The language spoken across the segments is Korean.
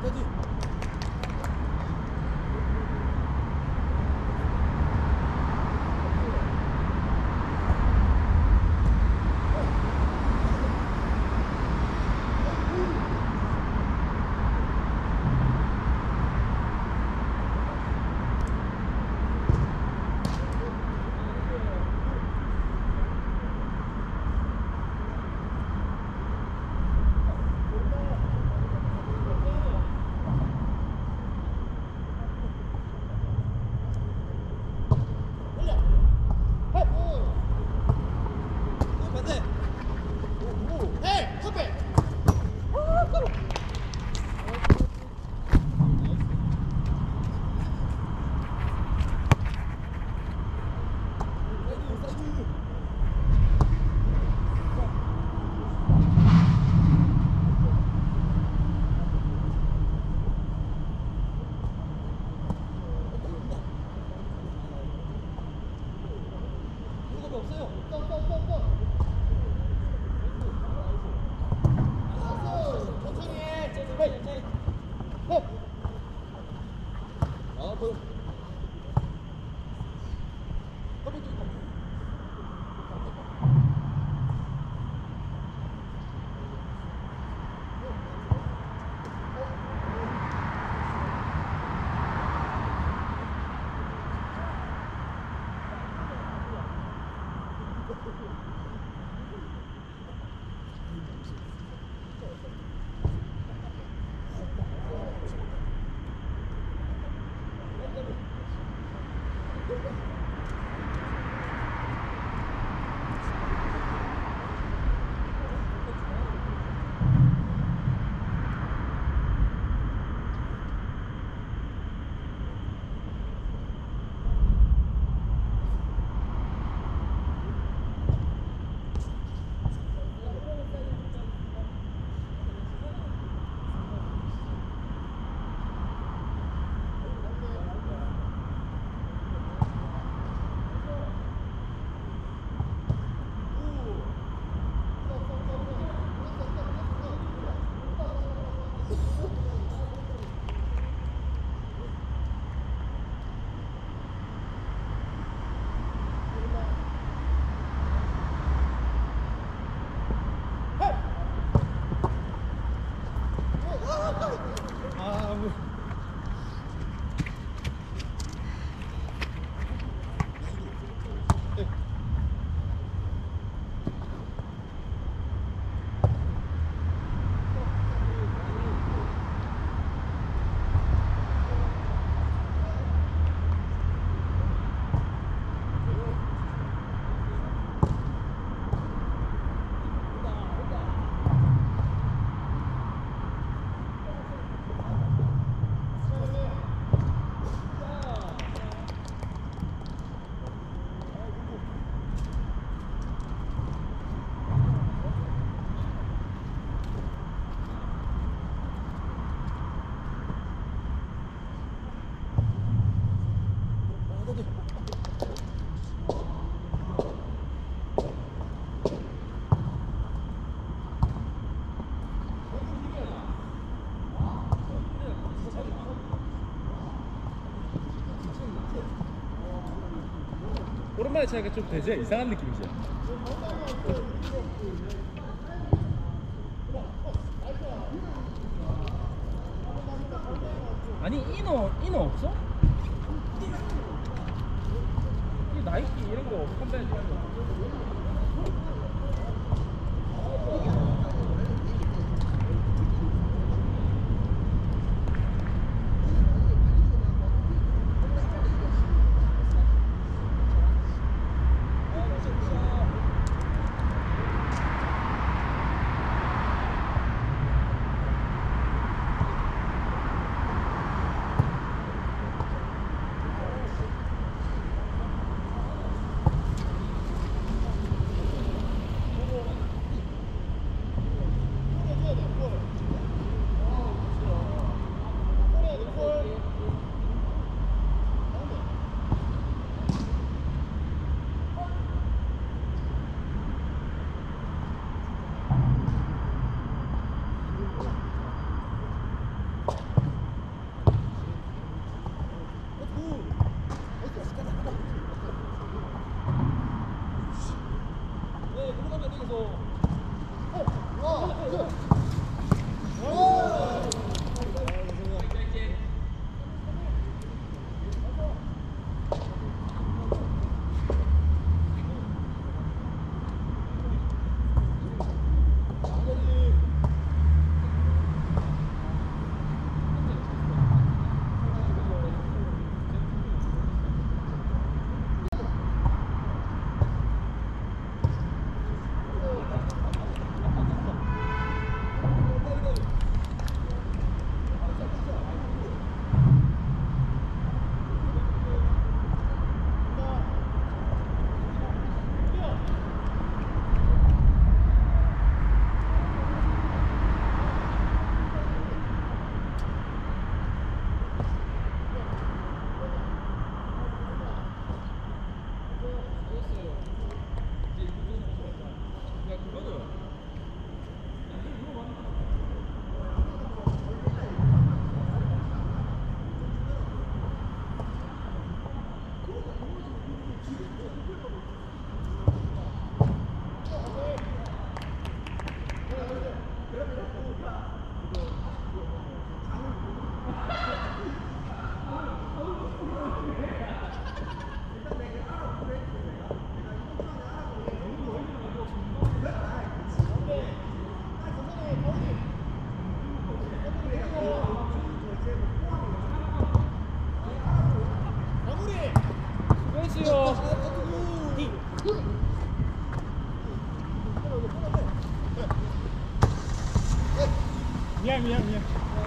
오랜만에 차이가 좀 되지? 이상한 느낌이지? 아니 이너 없어? 이 나이키 이런 거 판매해 줘. 미안.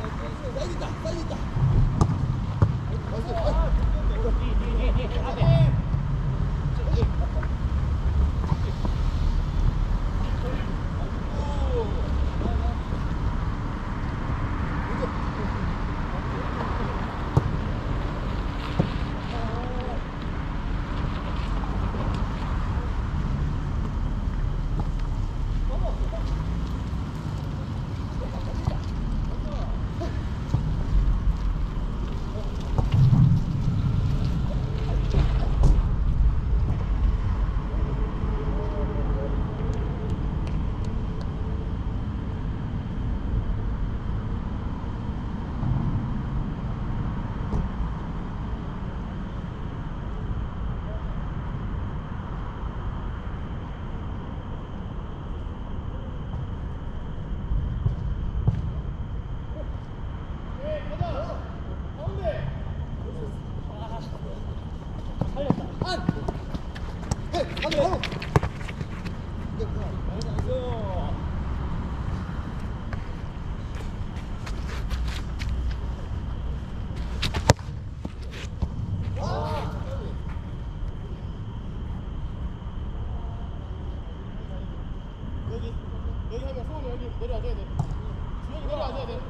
여기 하면 소원이 여기 내려와줘야 돼. 주영이 내려와줘야 돼.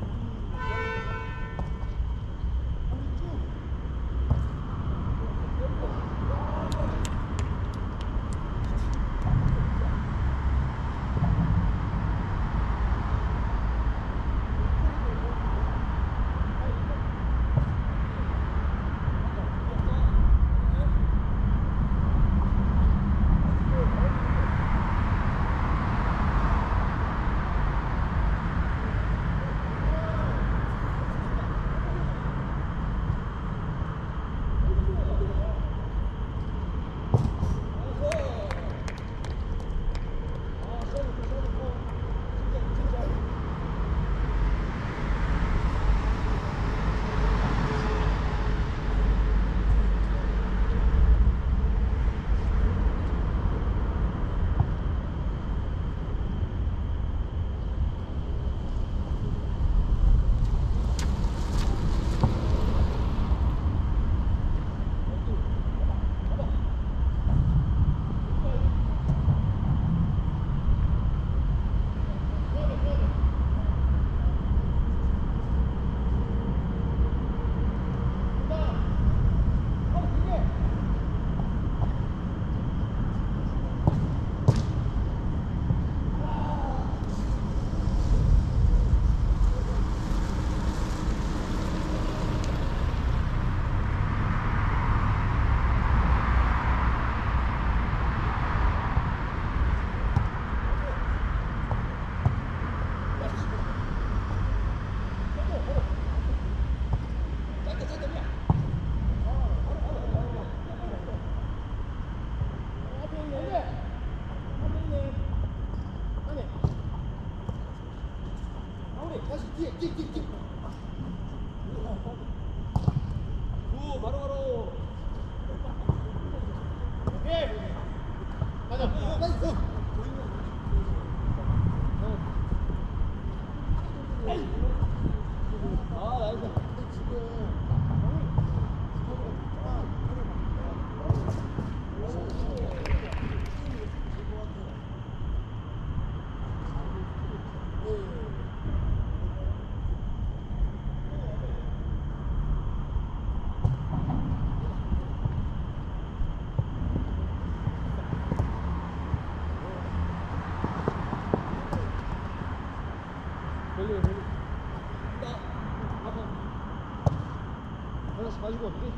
하나씩 가지고 올게.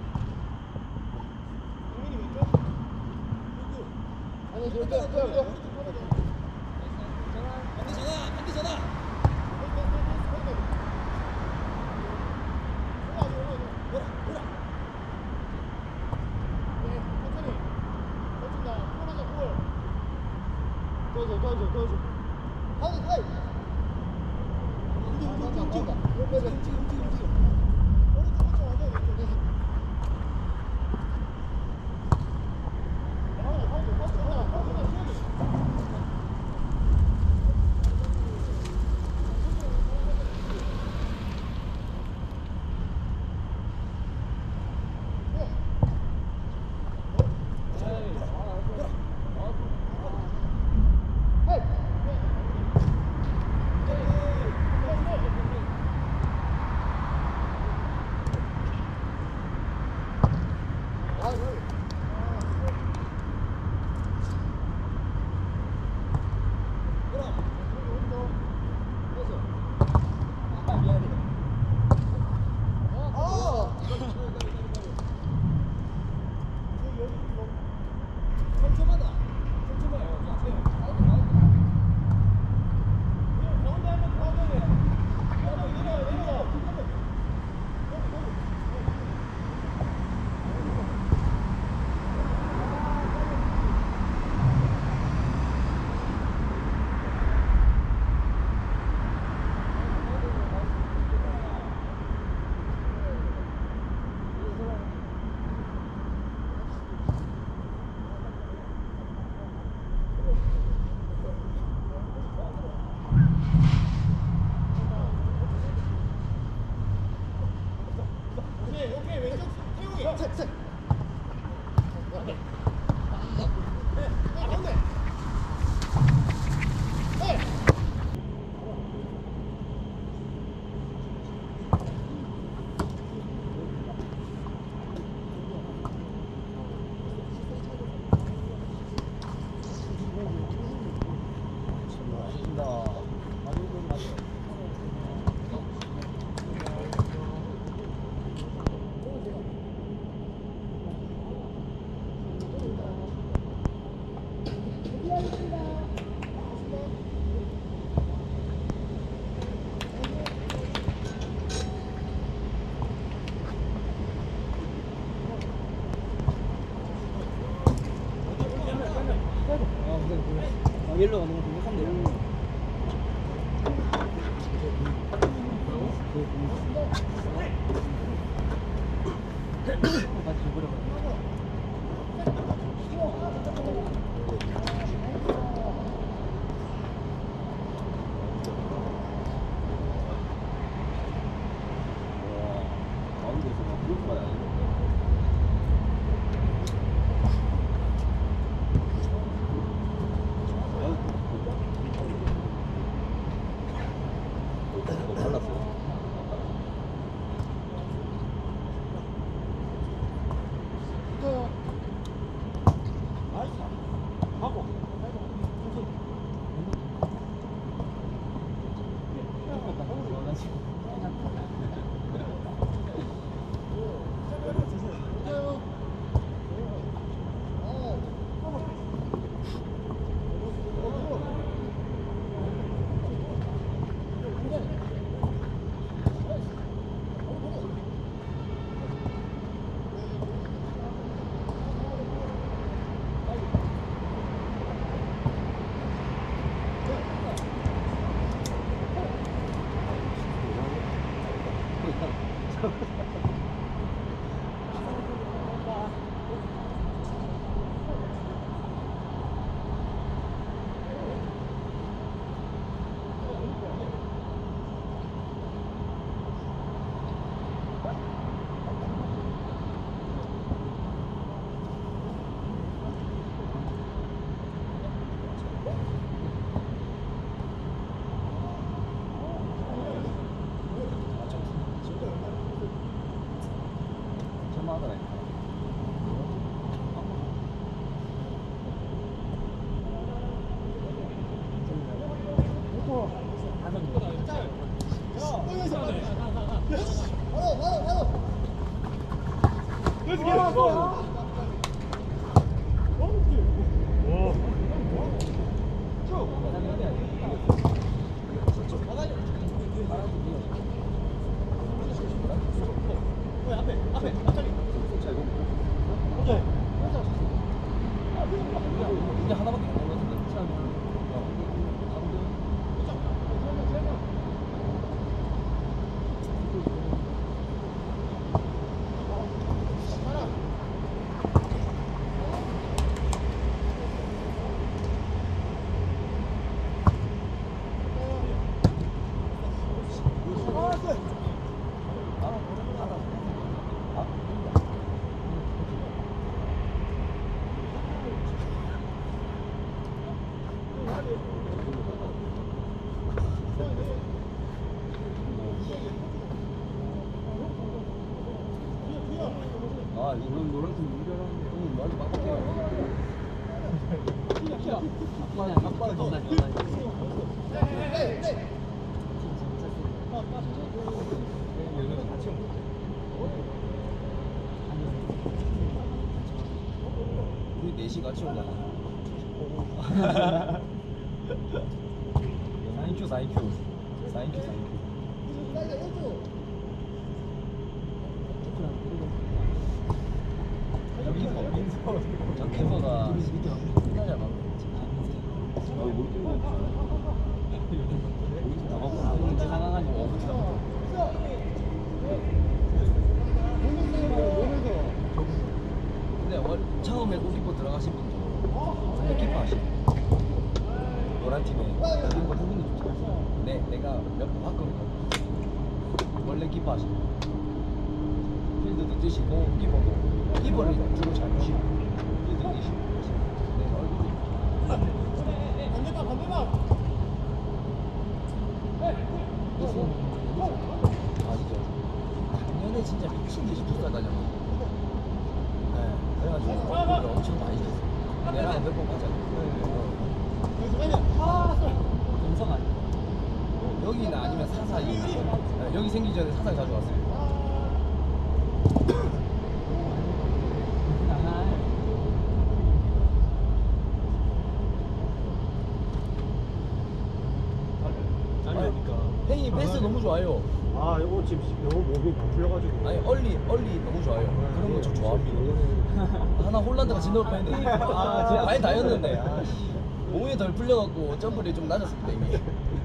국민이 왼쪽? 아니 절대 없어요. 반대 전화. 도와줘. 하이. 움직여. 일로 가는 거 공격하면 돼. 같이 버려봐. 가운데서 막 그럴 거야. 너 발랐어? 이제 하나밖에 안 남았는데. 아, 이건 노란색 운전하는데 형은 말이 빡빡해요. 아빠는 정말 요즘 같이 온 거. 우리 넷이 같이 온다. 4인큐 4인큐 4인큐 4인큐. 민서 저 캐서가 진짜 잘 막는 근데 처음에 골키퍼 들어가신 분도 원래 키퍼 하시네. 노란 팀에 골키퍼 누군지 좀 잘. 내가 몇 번 봤거든. 원래 키퍼 하시네. 필드도 뛰시고 키퍼를 주로 잘 보시고 필드 뛰시고. 네, 얼굴이 반대방 반대방. 아시죠? 작년에 진짜 미친 듯이 부산 다녔거든. 네, 그래가지고 골을 엄청 많이 줬어. 내랑 몇 번 가잖아. 동성 아니야? 여기는 아니면 사사이. 네, 여기 생기기 전에 사사이 자주 왔어요. 행이 패스 너무 좋아요. 아 이거 지금 너무 몸이 다 풀려가지고. 아니 얼리 너무 좋아요. 그런 거 저 좋아합니다. 하나 홀란드가 진도를 뺐는데 제가 많이 다녔는데 몸이 덜 풀려갖고 점프력이 좀 낮았습니다 이미.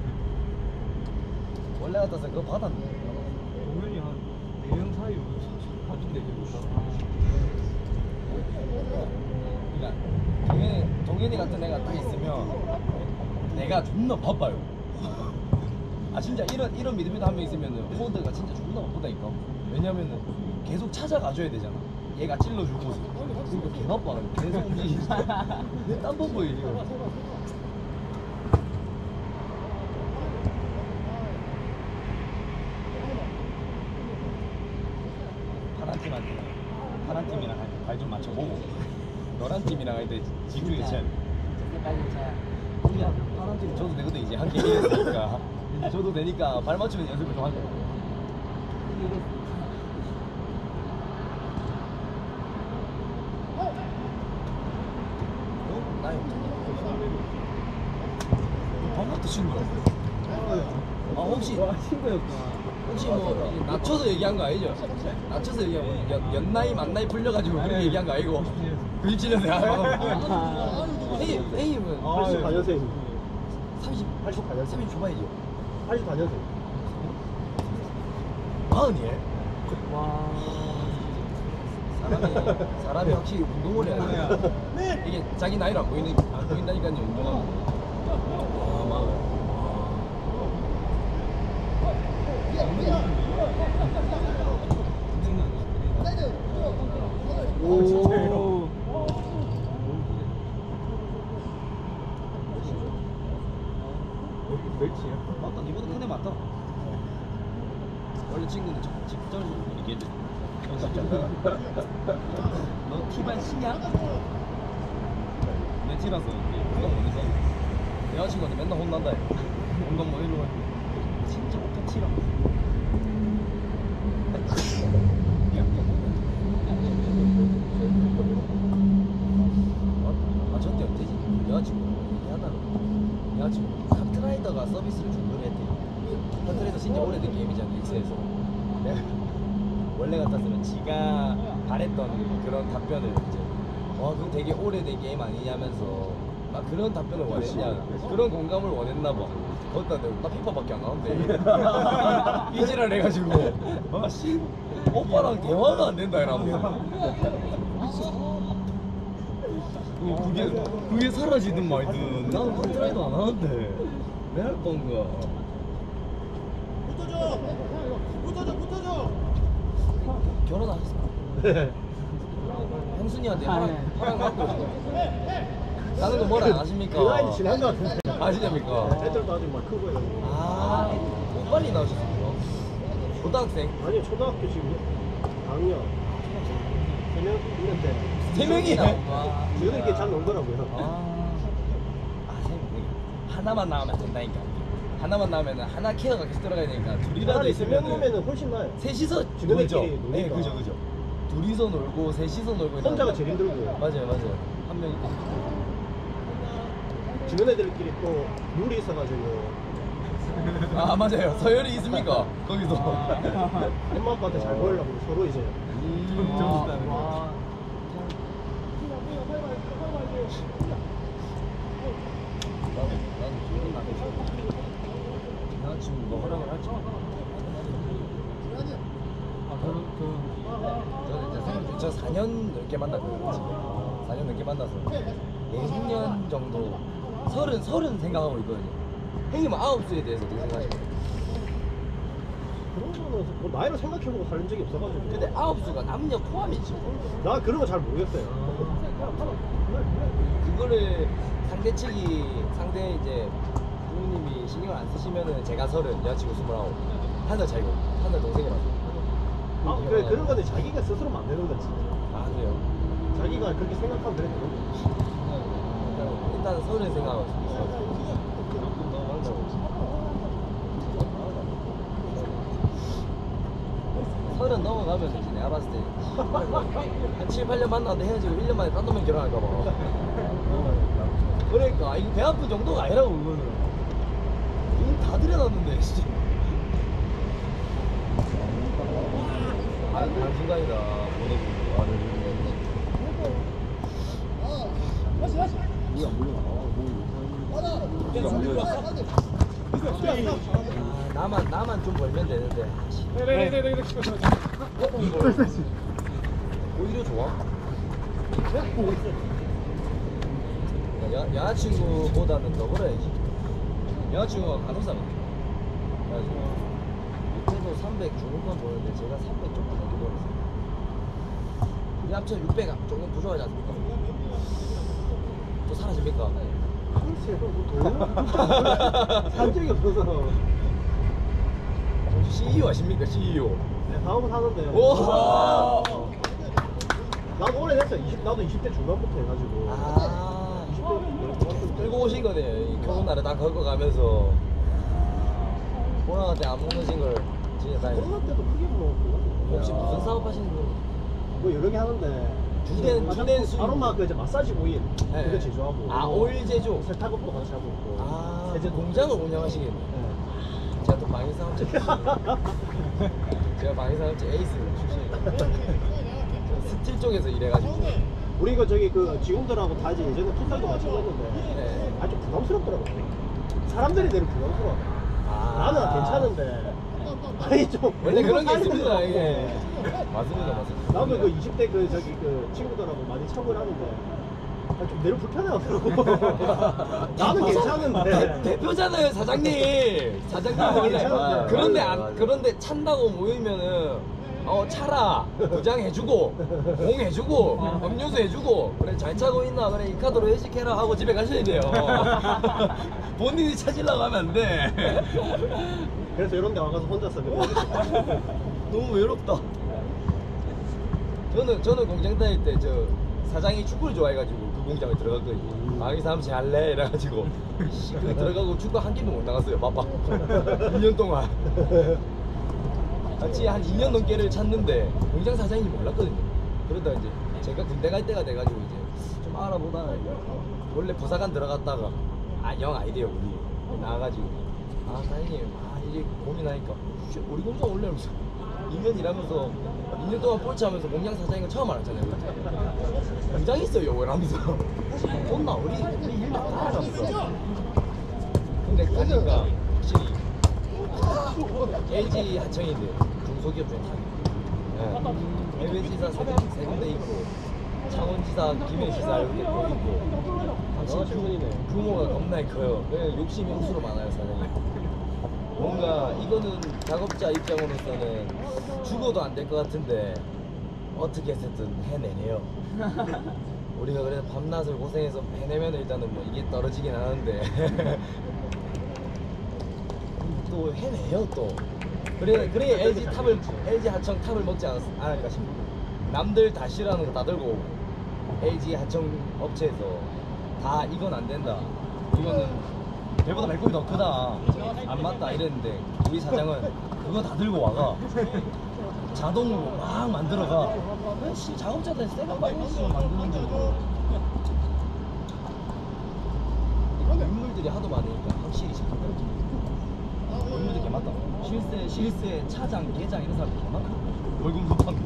원래 같아서 그거 받았는데. 동현이 한 4명 사이로 같은데 그러니까 동현이 같은 애가 딱 있으면 내가 존나 바빠요. 아 진짜 이런 미드필더 한 명 있으면은 포워드가 진짜 존나 바쁘다니까. 왜냐면은 계속 찾아가줘야 되잖아. 얘가 찔러주고 그러니까 개 바빠. 계속 움직이지. 내땀 보여 지금. 파란 팀이랑 발 좀 맞춰보고 노란 팀이랑 할 때 집중이 잘. 빨리 차. 파란 팀 저도 되거든 이제 한 게임 했으니까. 이제 저도 되니까 발 맞추면 연습을 좀 하죠. 나요. 방금부터 친구. 아 혹시 뭐 이게 낮춰서 얘기한 거 아니죠? 낮춰서 얘기한 거 연나이 만나이 풀려가지고 그렇게 얘기한 거 아니고 97년생 A는 84년생. 30 초반이죠? 84년생. 40이에요? 와. 사람이 확실히 운동을 해야 돼. 이게 자기 나이로 안 보인다니까요 운동하고. 오. 멸치야? 맞다, 이보다 큰 애 맞다. 원래 친구는 직전으로 얘기해줘. 너 티반 시냐? 내 티라서 운동 못 해서 여자친구한테 맨날 혼난다. 운동 못 해로 진짜 오빠 티라. 아 저때 언제지? 여자친구 얘기하다가 여자친구 카트라이더가 서비스를 종료를 했대요. 카트라이더 진짜 오래된 게임이잖아 엑스에서. 내가 원래 같았으면 지가 바랬던 그런 답변을 이제 그거 되게 오래된 게임 아니냐면서 막 그런 답변을 원했냐 그런 공감을 원했나 봐. 거기다 내가 나 피파밖에 안 하는데 이지랄 해가지고 씨 오빠랑 대화가 안 된다 이러면서 그게 사라지든 말든 나는 카트라이더 안 하는데 왜 할 건가. 붙어줘. 결혼하셨습니다. 형순이한테 허락 받고 다른 거 뭐라 안 하십니까? 그 나이 지난 것 같은데. 아시렵니까? 애들도 아직 막 크고 해가지고. 아, 빨리 나오셨습니까? 고등학생? 아니 초등학교 지금 4학년 3명 있는데 3명이나? 지금 이렇게 잘 놀더라고요. 아, 3명. 하나만 나오면 안 된다니까. 하나만 나면은 하나 케어가 계속 들어가야 되니까 둘이라도 차라리 세명 있으면은 오면은 훨씬 나아요. 셋이서 주변에끼리 놀죠. 노니까. 네, 그죠. 둘이서 놀고 셋이서 놀고. 혼자가 이러면- 제일 힘들고. 맞아요. 한 명이. 주변 애들끼리 또 룰이 있어가지고 아 맞아요. 서열이 있습니까? 거기도. 엄마 아빠한테 잘 보이려고 서로 이제 정신다는 거. 와. 나도 기억이 나네. 지금 너 허락을 할지. 아, 그런 저 4년 넘게 만났거든요. 4년 넘게 만나서 내년 정도 서른 생각하고 있거든요. 형님은 9수에 대해서 어떻게 생각하시나요? 그런 거는 뭐 나이를 생각해보고 살린 적이 없어가지고. 근데 9수가 남녀 포함이죠. 나 그런 거 잘 모르겠어요. 그거를 상대 이제 부모님이 신경을 안 쓰시면은 제가 30, 여자친구 29, 하나 차이고 하나 동생이라서. 아, 그래, 그런 거는 자기가 스스로 만드는 거지. 아 그래요? 자기가 그렇게 생각하면 그래 되는 거지. 일단 30 생각하고 있어요. 서른 넘어가면 이제 내가 봤을 때 한 7, 8년 만났는데 헤어지고 1년 만에 딴 놈이랑 결혼할까 봐. 그러니까 이거 배 아픈 정도가 아니라고 그거는. 이거 다 들여놨는데 진짜. 한순간이다 보내고 나만 좀 벌면 되는데. 오히려 좋아. 여자친구보다는 더 벌어야지. 여자친구가 간호사거든. 그래가지고 밑에도 300 중후반 보는데 제가 300 조금 넘게 벌었어요. 우리 합쳐 600 조금 부족하지 않습니까? 또 사라집니까? 글쎄요, 뭐 산 적이 없어서. CEO 하십니까? CEO. 네, 다음은 하는데. 오! 나도 오래됐어. 나도 20대 중반부터 해가지고. 아, 20대 끌고 오신 거네요. 이 결혼 날에 다 걷어가면서 코로나 때 안 먹는 걸 진짜 다행이에요. 코로나 때도 크게 먹었고. 혹시 무슨 사업 하시는 거? 뭐 여러 개 하는데. 주된 수 아로마 그 이제 마사지 오일 네. 그거 제조하고. 아, 오일 제조. 세탁업도 같이 하고 있고. 아, 세제 공장을 운영하시겠네. 네. 제가 또 방위사업체 제가 방위사업체 에이스 출신이에요. 스틸 쪽에서 일해가지고. 우리 이거 저기 그 직원들하고 다 이제 예전에 투자도 마찬가지인데 네. 아주 부담스럽더라고. 사람들이 되게 부담스러워. 나는 괜찮은데. 아니 좀 원래 그런 게 살리는 있습니다. 거 이게 같고. 맞습니다. 나도 그 20대 그 저기 그 친구들하고 많이 참고를 하는데 좀 내로 불편해하더라고. 나는 괜찮은데. 대표잖아요, 사장님. 사장님 원래 괜찮은데. 그런데 맞아. 그런데 찬다고 모이면은 차라 부장해주고 공해주고 음료수 해주고 그래 잘 차고 있나 그래 이 카드로 회식해라 하고 집에 가셔야 돼요. 본인이 찾으려고 하면 안 돼. 그래서 이런 데 와가서 혼자서 그래. 너무 외롭다. 저는 공장 다닐 때 저 사장이 축구를 좋아해가지고 그 공장에 들어갔거든요. 방위사무실 할래? 이래가지고 그 들어가고 축구 한 게임도 못 나갔어요. 바빠. 2년 동안. 같이 한 2년 넘게를 찾는데 공장 사장인지 몰랐거든요. 그러다 이제 제가 군대 갈 때가 돼가지고 이제 좀 알아보다가 원래 부사관 들어갔다가 영 아이디어 우리 나와가지고 사장님 이게 고민하니까 우리 공장 원래 2년 일하면서 2년 동안 꼴찌하면서 공장 사장인 거 처음 알았잖아요. 공장 있어요 이러면서 존나 우리 일만 다 알았어. 근데 가니까 확실히 LG 하청인데 중소기업 중에 다 해외지사 세 군데 있고 창원지사, 김해지사 이렇게 또 있고 확실히 규모가 겁나 커요. 욕심이 억수로 많아요 사장님. 뭔가 이거는 작업자 입장으로서는 죽어도 안 될 것 같은데 어떻게 해서든 해내네요. 우리가 그래서 밤낮을 고생해서 해내면 일단은 뭐 이게 떨어지긴 하는데 또 해내요 또. 그래 LG 하청 탑을 먹지 않을까 싶어요. 남들 다 싫어하는 거 다 들고 오고 LG 하청 업체에서 다 이건 안 된다. 이거는 배보다 배꼽이 더 크다. 안 맞다 이랬는데 우리 사장은 그거 다 들고 와가 자동으로 막 만들어가. 씨 작업자들 새가 빨리씩 만드는 줄. 인물들이 하도 많으니까 확실히 싶더라고. 인물들 개 많다. 실세 차장, 계장 이런 사람들 개 많다. 월급 급한데.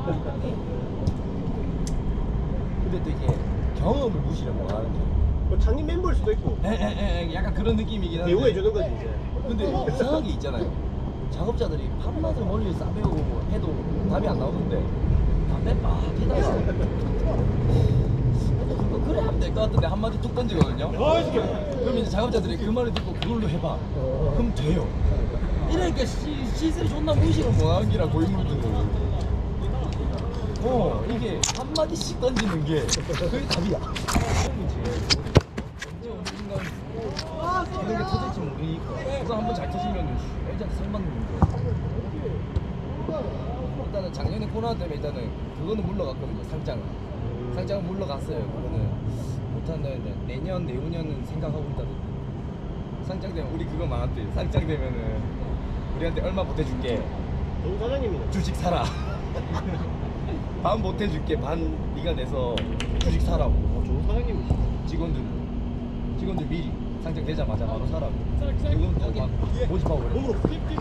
근데 또 이게 경험을 무시를 못 하는 게. 뭐 장님 멤버일 수도 있고 약간 그런 느낌이긴 한데. 배우해 주는 거지 이제. 근데 이상한 게 있잖아요. 작업자들이 밥맛을 멀리 싸배우고 해도 답이 안 나오는데 담배 막 피다가 그거 그래 하면 될 것 같은데 한마디 툭 던지거든요. 그럼 이제 작업자들이 그 말을 듣고 그걸로 해봐. 그럼 돼요. 이러니까 시세를 존나 무시를 못하는 기라 고인물들은. 이게 한마디씩 던지는 게 그게 답이야. 이런 게 터질지 모르니까 그거 한번 잘 터지면 애들한테 상 받는 건데. 일단은 작년에 코로나 때문에 일단은 그거는 물러갔거든요. 상장은 물러갔어요. 그거는 못한다 했는데 내년 내후년은 생각하고 있다던데. 상장 되면 우리 그거 많았대. 상장 되면은 우리한테 얼마 보태줄게. 정 사장님이네. 주식 사라. 반 보태줄게. 반 네가 내서 주식 사라고. 정 사장님이시. 직원들 미리 상장 되자마자 바로 사라고. 그건 또막 모집하고 그래. 몸으로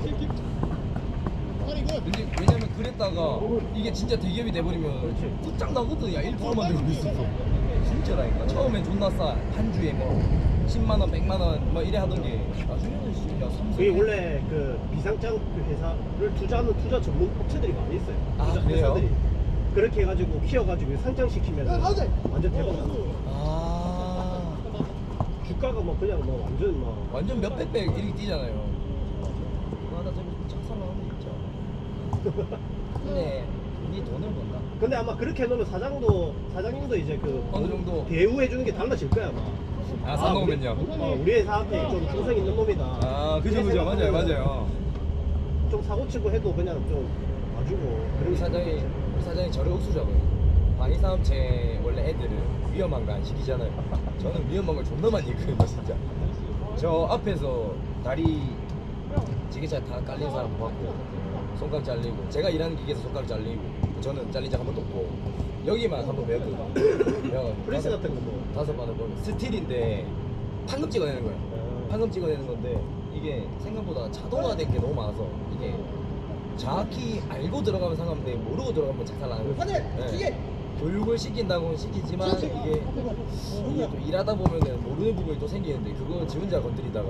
근데 왜냐면 그랬다가 이게 진짜 대기업이 돼버리면 끝장 나거든. 야 1%만 되고 있었어. 진짜라니까. 처음엔 존나 싸. 한 주에 뭐 10만 원, 100만 원 뭐 이래 하던 게 나중에는 야 3, 4. 그게 원래 그 비상장 그 회사를 투자하는 투자 전문 업체들이 많이 있어요. 아, 투자 그래요? 회사들이. 그렇게 해가지고 키워가지고 상장시키면 완전 대박 나. 아 주가가 뭐 그냥 뭐 완전 뭐 완전 몇백 배 이렇게 뛰잖아요. 와 나 저기 착살하는데 진짜. 근데 네 돈을 번다. 근데 아마 그렇게 해놓으면 사장님도 이제 그 어느 정도? 대우해 주는 게 달라질 거야 아마. 아, 산 놈은요? 우리 회사한테 좀 충성 있는 놈이다. 아 그죠 이렇게 맞아요 생각하면 맞아요. 좀 사고치고 해도 그냥 좀 봐주고. 우리 사장이 저를 옥수자고요. 방위사업체 원래 애들은 위험한 거 안 시키잖아요. 저는 위험한 걸 존나 많이 했거든요 진짜. 저 앞에서 다리 지게차 다 깔린 사람 봤고 손가락 잘리고 제가 일하는 기계에서 손가락 잘리고 저는 잘린 적 한 번도 없고 여기만 한 번 배웠거든요. 프레스 같은 거 뭐. 5번을 보면 스틸인데 판금 찍어내는 거예요. 판금 찍어내는 건데 이게 생각보다 자동화된 게 너무 많아서 이게 정확히 알고 들어가면 상관없는데 모르고 들어가면 작살나는 거예요. 네. 교육을 시킨다고는 시키지만 이게 또 일하다 보면은 모르는 부분이 또 생기는데 그거 지 혼자 건드리다가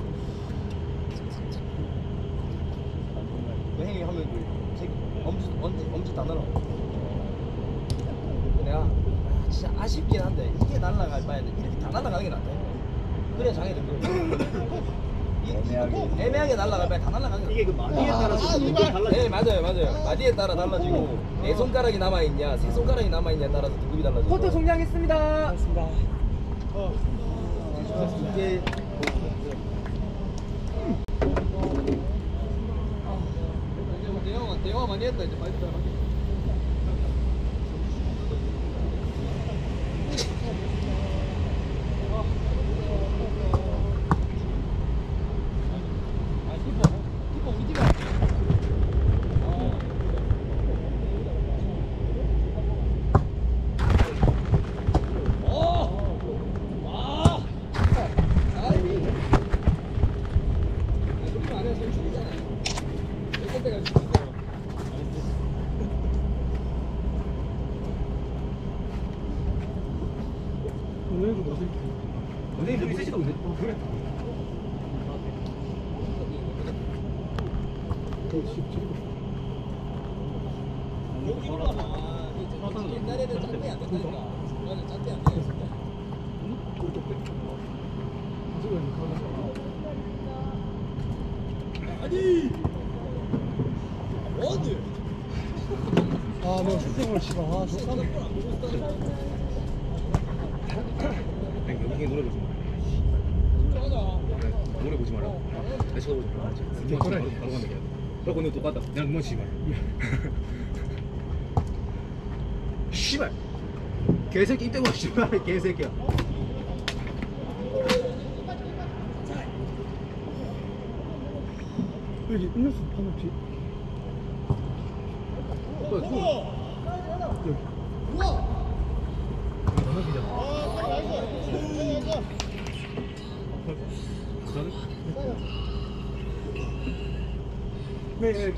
그 행위 하면 엄지 다 날아. 내가 진짜 아쉽긴 한데 이게 날아갈 바에는 이렇게 다 날아가는 게 낫다. 그래야 장애 된 거예요. 애매하게 날아갈 바에 다 날아가는 게 이게 그 마디에 따라서 좀 달라져. 네 맞아요. 마디에 따라 달라지고 네 손가락이 남아있냐 세 손가락이 남아있냐에 따라서 등급이 달라지고. 포토 종량했습니다. 고맙습니다. 이게 대화 많이 했다 이제 빨리 들어가. 선생님도 있으시다 근데. 그래. 옛날에는 짠데 안 된다니까. 나는 짠데 안 돼. 아니 어디? 아, 내가 슈팅을 치면 아, 좋다. 여기 노래 보지 마. 노래 보지 마라. 내 쳐다보지 마. 스팅 바로 가면 돼. 너 오늘 똑같다. 내가 그만 씨발. 씨발. 개새끼 이때고 씨발 개새끼야. 여기 음료수 방금 뒤. 네, 네.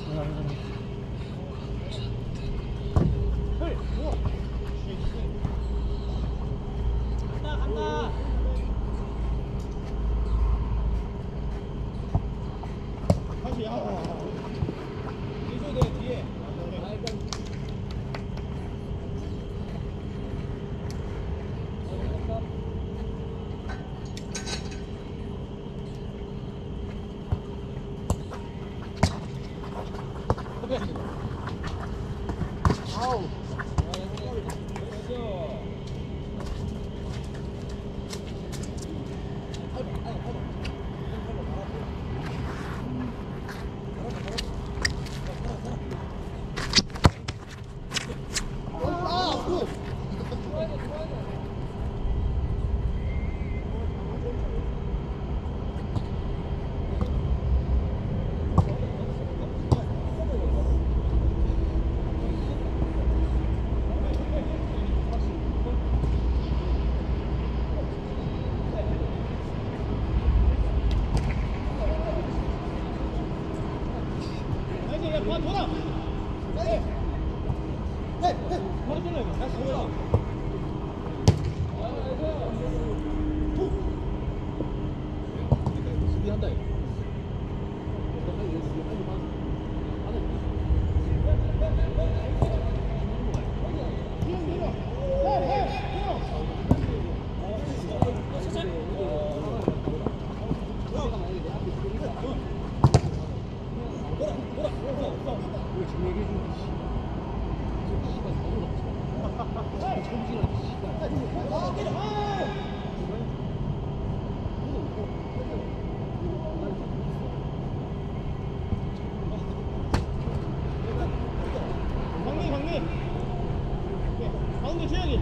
수비한다 이거. 가운데 지영이.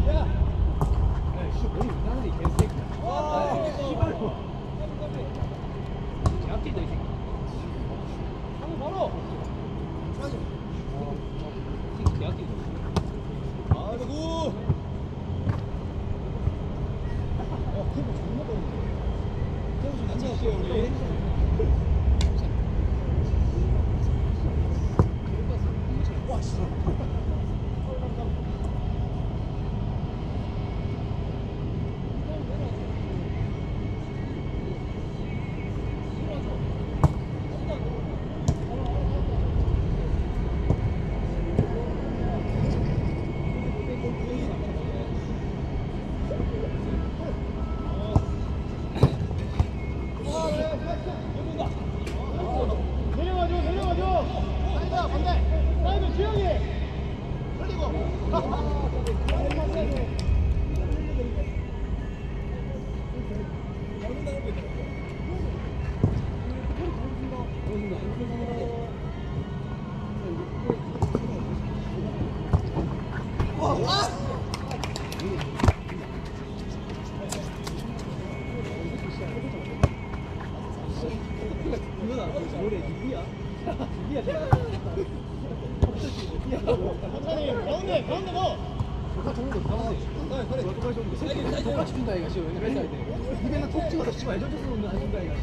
내려가줘. 사이드야, 반대. 사이드 지영이. 흘리고. 천천히 가운데 거. 똑같이 준다 이거 씨. 왜 그랬다 이거. 입에는 톡 찍어서 씨 말좀 줬으면 안 준다 이거 씨.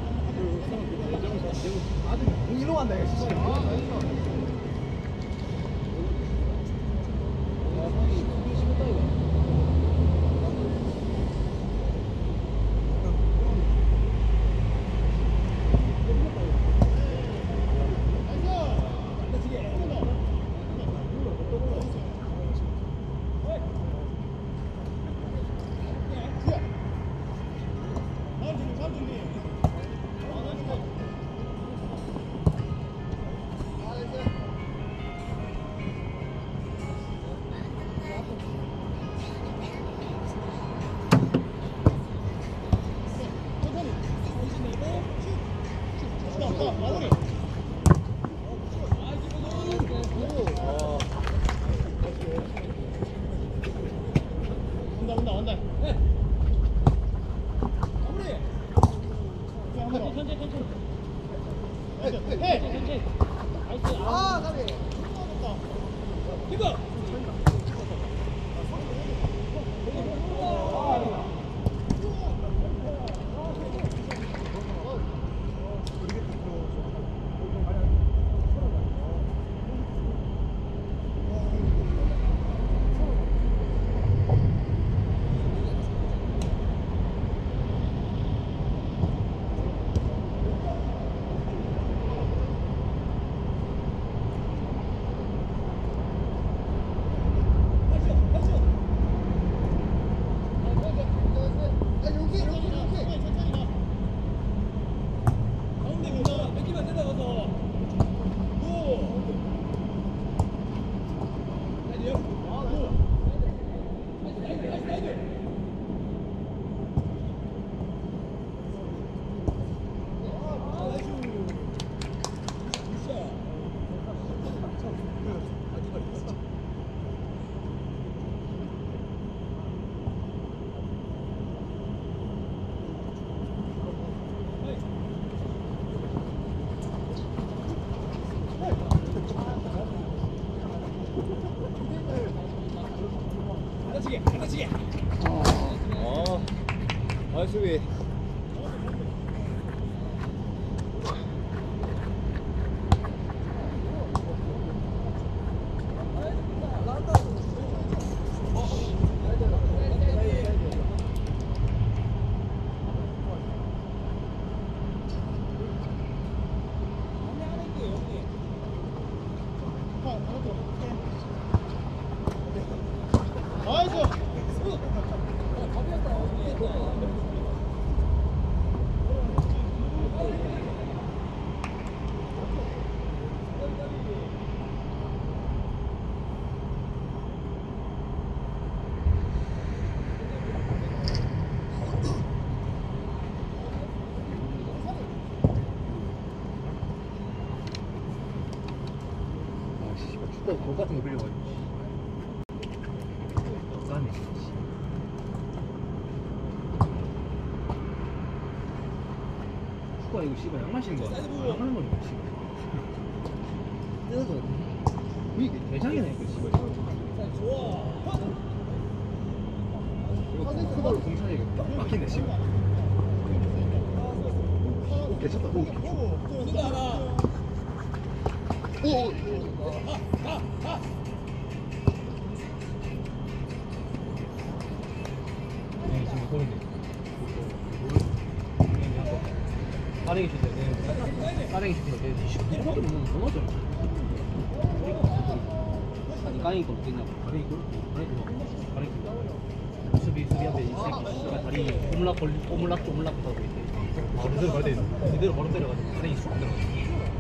아들 일로 간다 이거 씨. 수비. 돈 같은 거 빌려가지고 싸네. 축구가 이거 씨발 양 마시는 거야. 양 하는 거지 씨발. 뜯어서 이게 대장이네 이거 씨발. 이거 그걸로 공차에 이거 막히네 씨발. 오 괜찮다. 오. 지금 소리네. 빠르게 주세요. 빠르게 주세요. 이거밖에 못 넣어줘. 아니 까잉이 거 못겠냐고. 까잉이 거? 까잉이 거. 수비한테 이 새끼 씨가 다리 오물락 하고 있대. 바로 그대로 가야 돼. 그대로 바로 때려가지고 까잉이 쑥 들어가.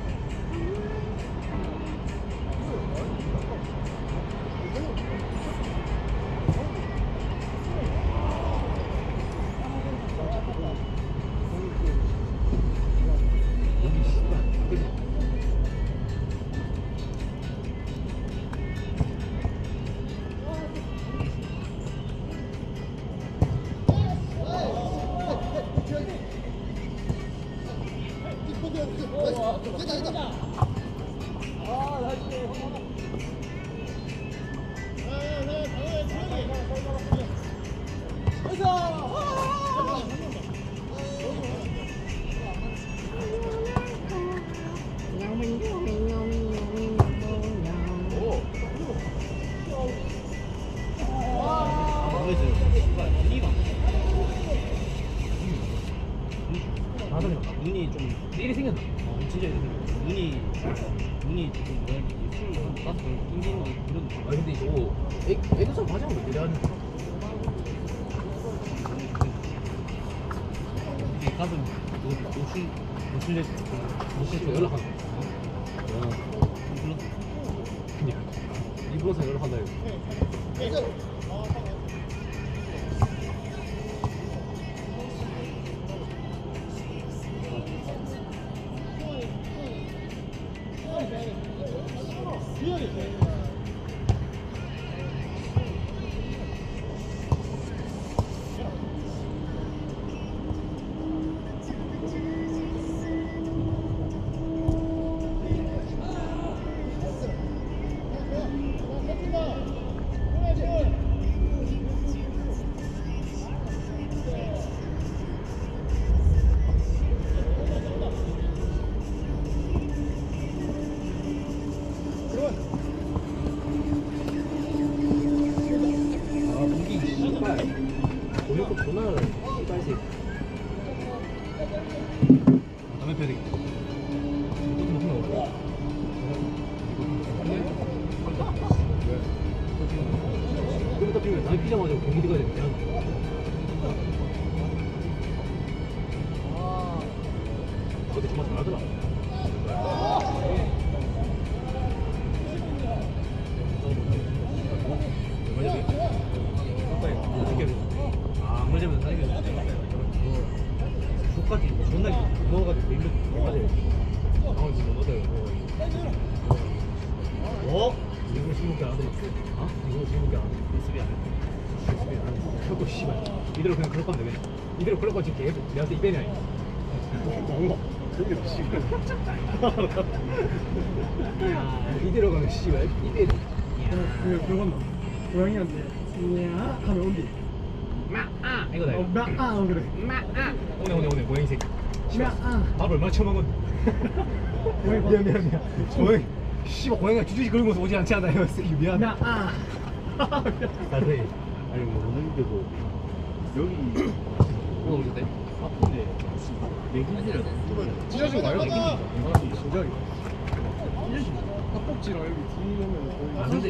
눈이 좀 일이 생겼다. 진짜 일이 생겼다. 눈이 조금 뭐야 술 가서 낑기는 거 그런 느낌. 아 근데 이거 애교사 과장은 왜 그래 하는 거야? 이게 가슴 노출돼서 연락하는 거야. 그니까 일부러서 연락한다 이거. 그래 다리 피자마자 경기 들어가야 되잖아. 그때 정말 잘하더라. 얼마 전에 얼마 전에 사귀었을 때 족같이 존나 먹어가지고 힘들 맞아요. 지금 못 얻어요. 이거 신문기 안 하더니 어? 이거 신문기 안 하더니 수비 안 해. 수비 안 해. 결국 씨발 이대로 그냥 그럴 건데 그냥 이대로 그럴 건 지금 계속 내한테 이벤이 아니야. 이대로 가면 씨발 이벤이. 그건 고양이한테 야 하면 온디. 마아 이거다 이거. 아 그래. 마아 오네 고양이 새끼. 야 밥 얼마나 처먹은? 미안. 고양이 씨발 고양이가 주주지 걸면서 오지 않지 않아요? 새끼 미안. 아. 자세히. 아니 뭐 오는데도 여기 오늘 오셨대? 아픈데 내기들은 찢어진 거 알고? 진짜 헛복지랑 여기 뒤에 오면 아 근데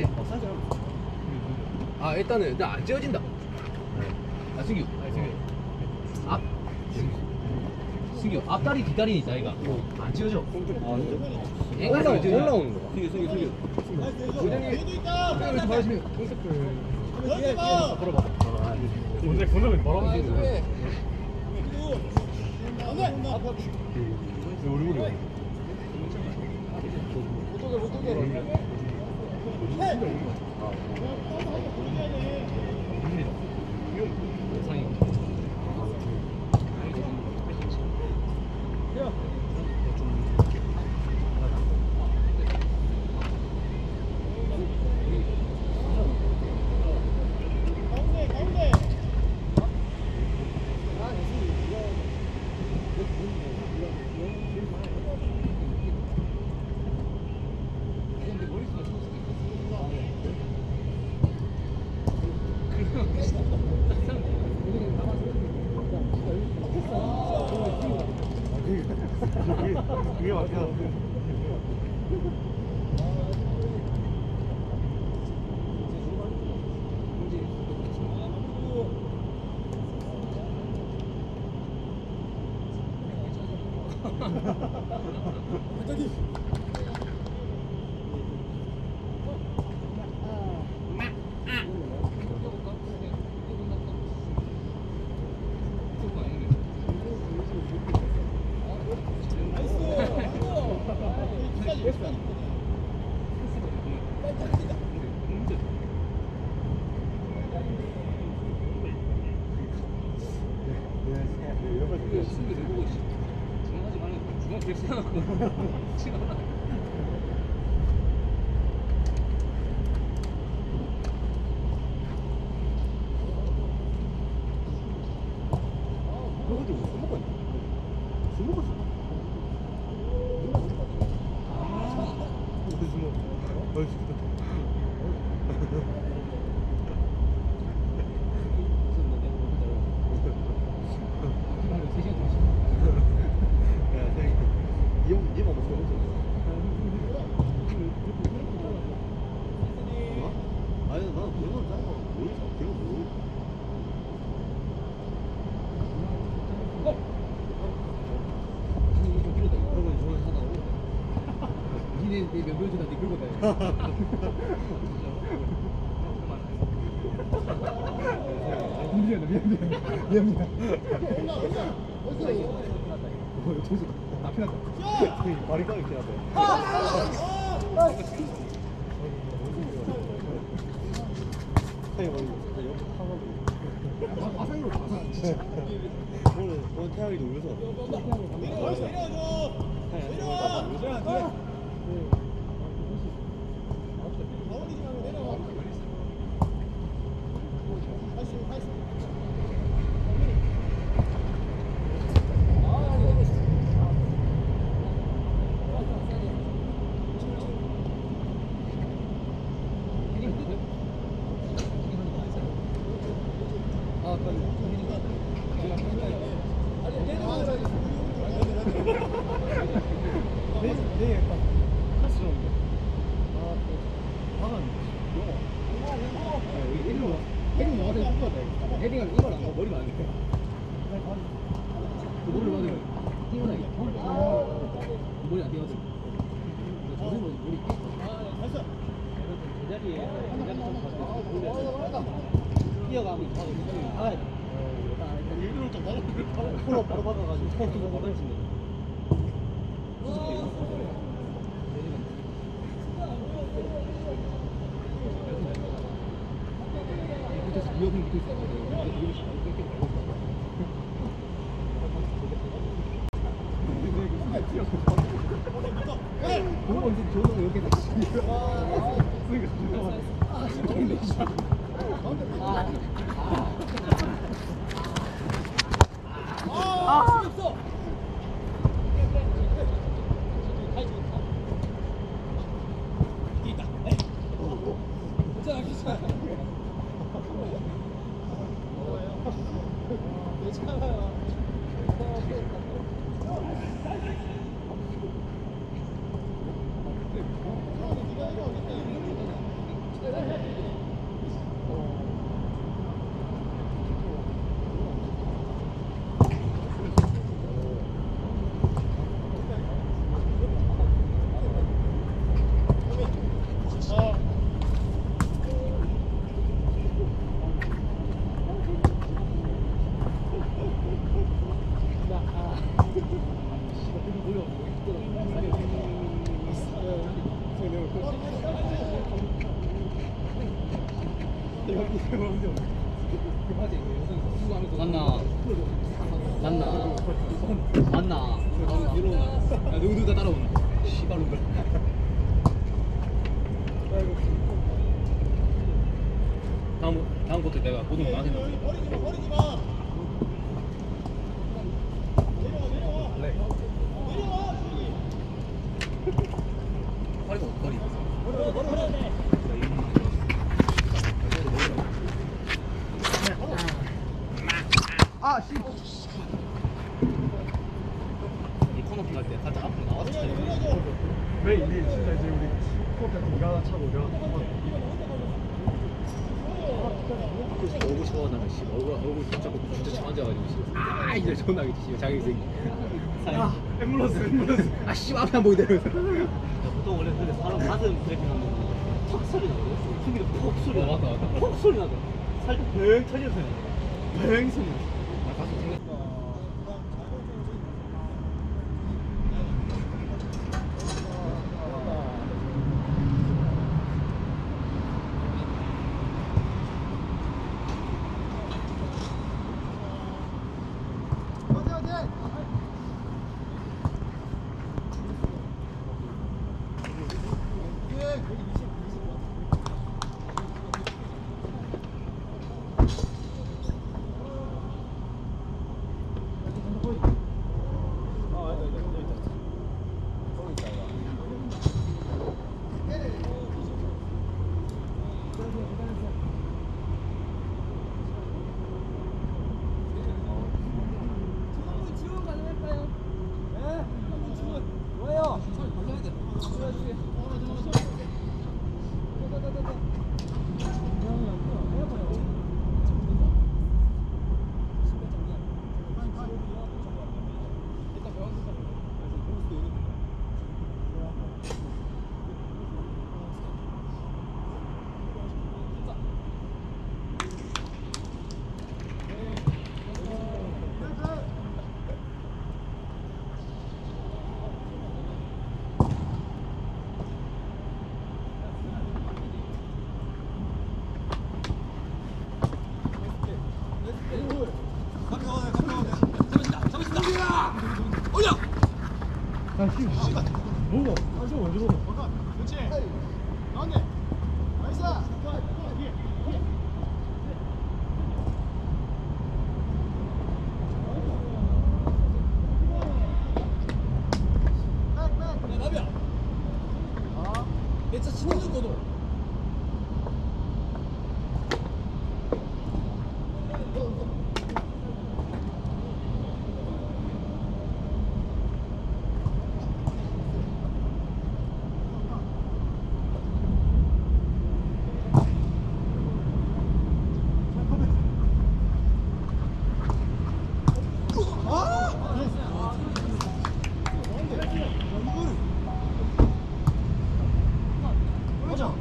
아 일단은 일단 안 찢어진다. 아 승규 앞 승규 앞다리 뒷다리 있다 이가 안 찢어져. 올라오는 거야. 승규 고양이 여기서 말하시면 동석들 걸어봐. 오늘 건너면 바로 하면 되는 거야. 얼굴이 그게 맞긴 몇명 주다 니 긁고 다녀. 미안. 저기서 앞에 났다. 말이 까기 있긴 하다. 아상으로 가서 진짜. 오늘 태양이도 울면서 네, 약간 카스 좀. 아, 방안 영어. 여기 1로 버리면 안 돼. 그 머리를 받으면 뛰어나게. 머리 안 뛰어서. 저는 머리 제자리에 뛰어가면 바로 나가야 돼. 일부러 좀 바로 코로 바로 박아가지고 코로 바로 던지면. 밑에서 미역국 밑에 있어. 그거 언제 저도 이렇게 맞나? 야, 누구 다 따라오나? 씨발놈들. 다음 것도 내가 고등 나한테 넣어. 이 코너킥 할때 살짝 앞으로 나와서 차야 돼. 왜 이제 진짜 이제 우리 코앞에 공가 차고 우리가 얼굴 쳐다보면 씨 얼굴 붙잡고 주저쳐 앉아가지고 씨. 이제 존나겠지, 씨. 자기 새끼. 야 앰뷸런스 아, 씨, 앞에 안 보이더라. 보통 원래 근데 사람 가슴 브레이킹 하면 턱 소리 나거든. 숨기도 퍽 소리 나. 맞다. 퍽 소리 나거든. 살짝 뱅 터지는 소리 나. 뱅 소리 나. 뭐가 사실 언제 먹어? 그렇지. 나왔네. 나이스. 내차 치는 거도. 가자.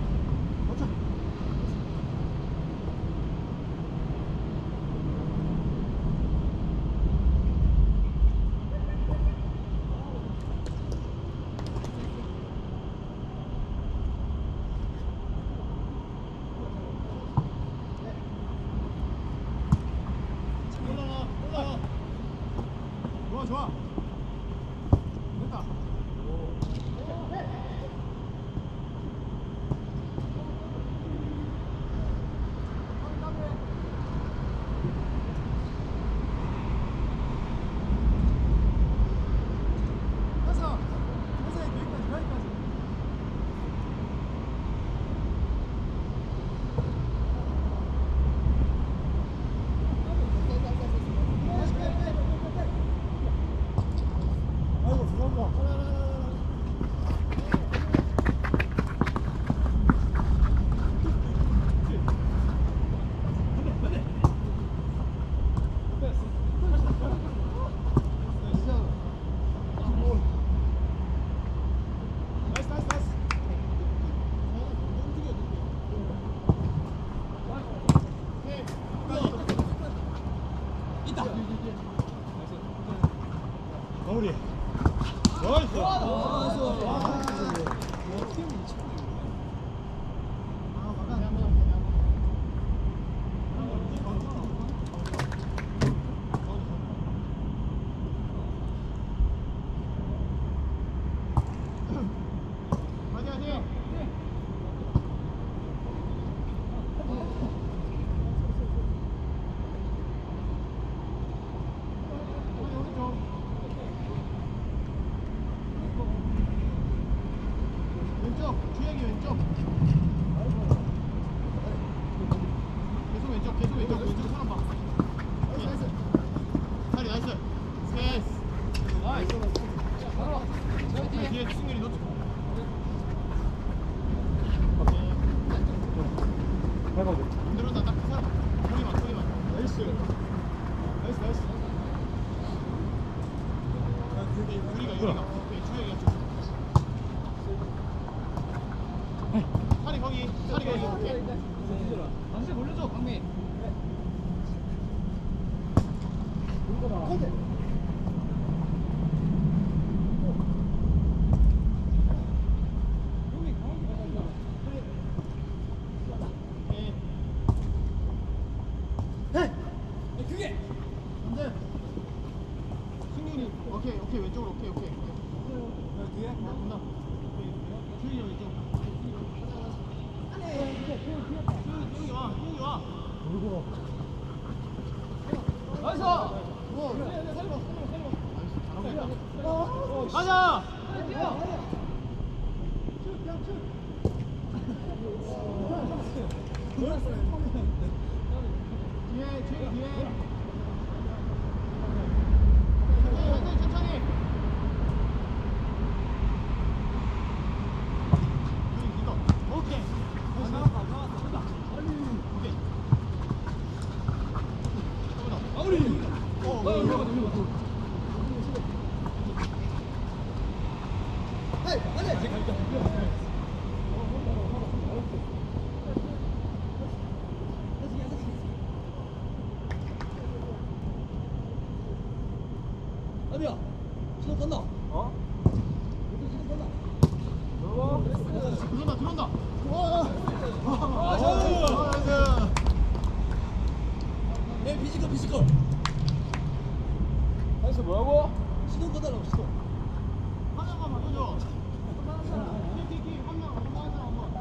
좋아 좋아. 됐다. 아이고 죄송합니다. 마무리. 나이스. 왼쪽, 주혁이 왼쪽. 계속 왼쪽 사람 봐. 나이스. 다리 나이스. 스페이스. 나이스. 뒤에 승률이 놓쳐. 안 들어온다. 딱 그 사람. 소리만. 나이스. 나이스. 우리가. 오케이, 주혁이가 좀. 살이 거기 오케이. 방세 돌려줘 방미. 그게 안돼. 승률이 오케이 왼쪽으로 오케이. 뒤에 온다. 주혁이 왼쪽. 여기 와. 나이스. 가자. 뒤에. 천천히. 오케이. 아비야 시동 건너. 어? 들어온다. 나이스. 내 피지컬. 나이스 뭐라고? 시동 꺼달라고 시동. 하나만 바꿔줘. 한명 사람 한번.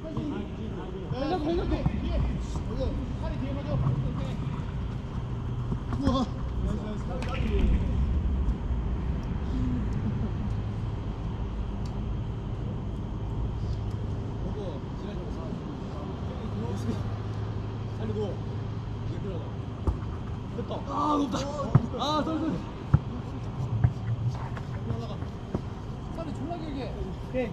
아 높다. 아 쏠쏠. 살이 졸라 길게. 오케이.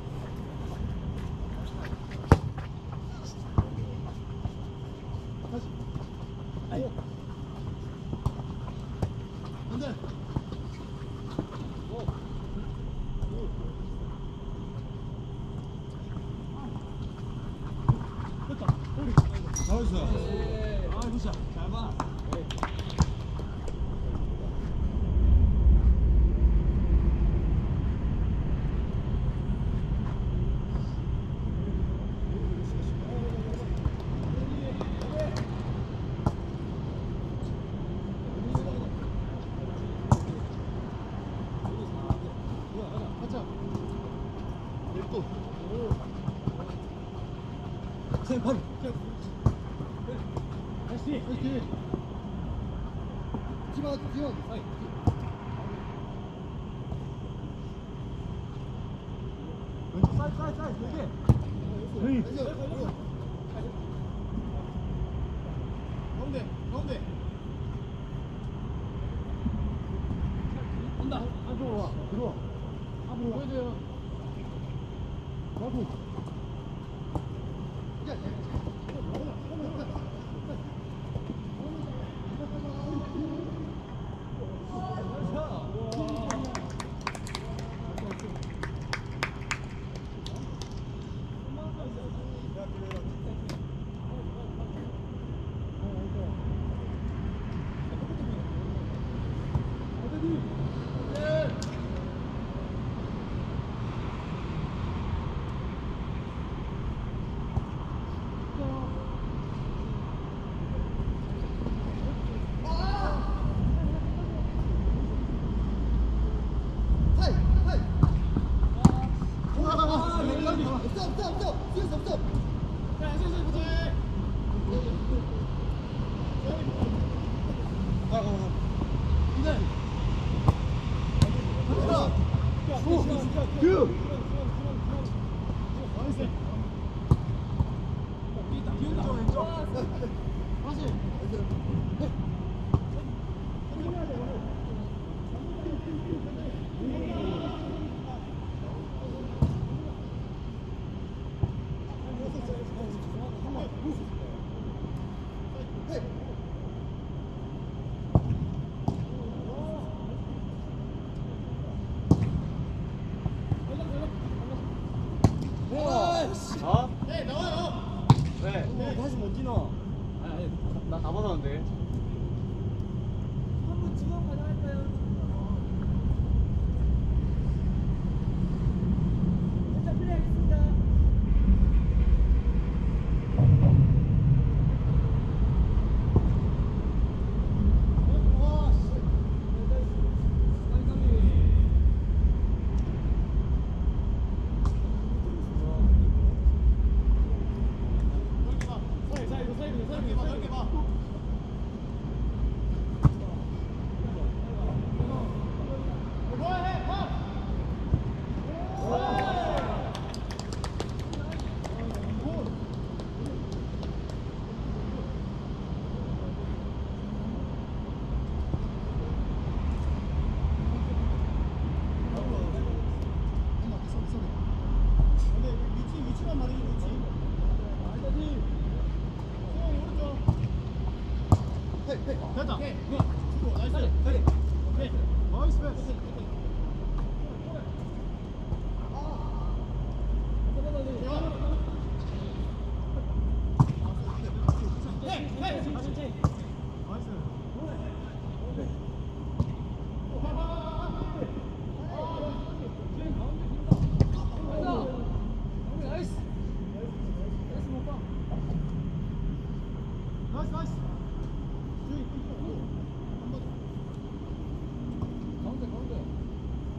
나다 받았는데.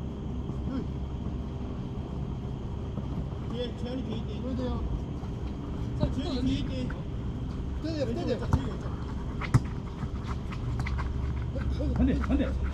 뒤에 재현이 돼 있대. 그래야 돼요. 반대 반대